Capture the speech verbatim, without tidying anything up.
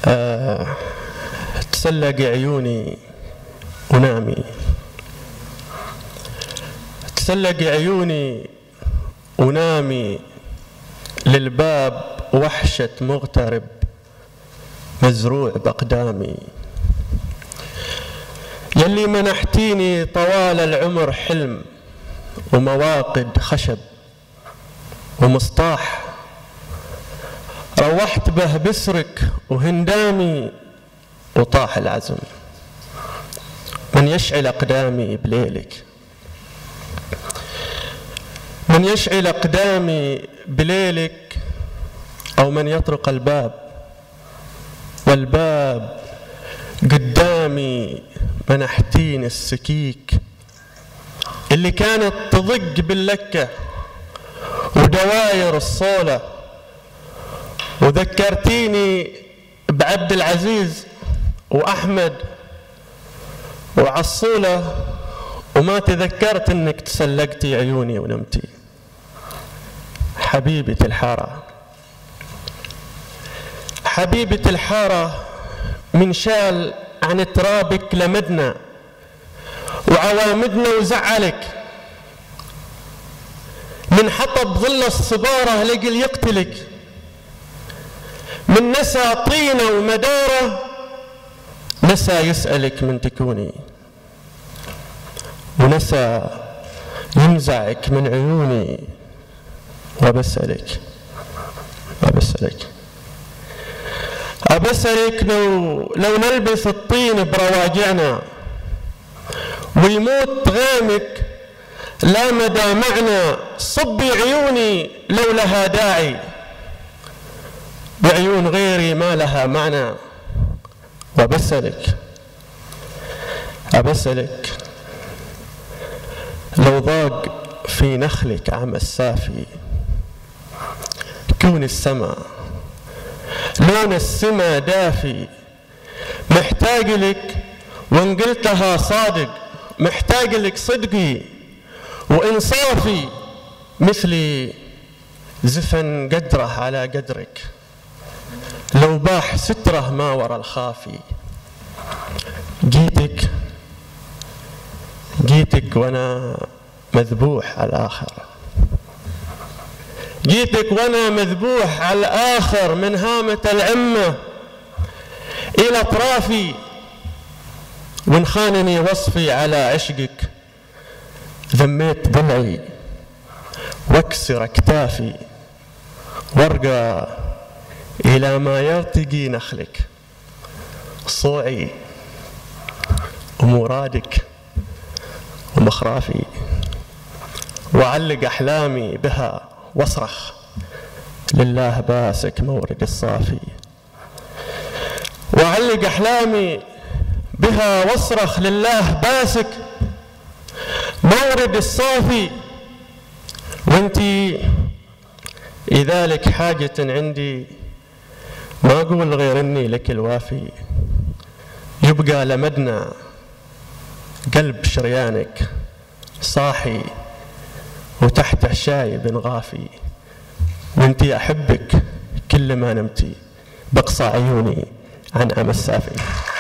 أه تسلق عيوني ونامي، تسلق عيوني ونامي، للباب وحشة مغترب مزروع بأقدامي. يلي منحتيني طوال العمر حلم ومواقد خشب ومسطاح، روحت به بسرك وهندامي وطاح العزم من يشعل أقدامي بليلك، من يشعل أقدامي بليلك، أو من يطرق الباب والباب قدامي. منحتين السكيك اللي كانت تضق باللكة ودواير الصولة، وذكرتيني بعبد العزيز وأحمد وعصولة، وما تذكرت انك تسلقتي عيوني ونمتي. حبيبة الحارة، حبيبة الحارة، من شال عن ترابك لمدنا وعوامدنا وزعلك، من حطب ظل الصبارة لقل يقتلك، من نسى طينة ومدارة نسى يسألك من تكوني، ونسى ينزعك من عيوني. وبسألك وبسألك أبسألك لو, لو نلبس الطين برواجعنا ويموت غامك لا مدى معنا، صبي عيوني لو لها داعي، بعيون غيري ما لها معنى. وبسألك أبسألك لو ضاق في نخلك عم السافي، كون السما لون السما دافي، محتاج لك وان قلتها صادق، محتاج لك صدقي وإنصافي، مثلي زفن قدره على قدرك، لو باح ستره ما ورا الخافي. جيتك جيتك وانا مذبوح على الآخر، جيتك وانا مذبوح على الآخر، من هامة العمة إلى أطرافي، وإن خانني وصفي على عشقك ذميت ضلعي واكسر أكتافي، وارقى إلى ما يرتقي نخلك صوعي ومرادك ومخرافي، وعلق أحلامي بها واصرخ لله باسك مورد الصافي، وعلق أحلامي بها واصرخ لله باسك مورد الصافي. وانتي إذا لك حاجة عندي ما أقول غير إني لك الوافي، يبقى لمدنا قلب شريانك صاحي وتحته شايب غافي، وانتي أحبك كل ما نمتي بقصى عيوني عن أمس السافي.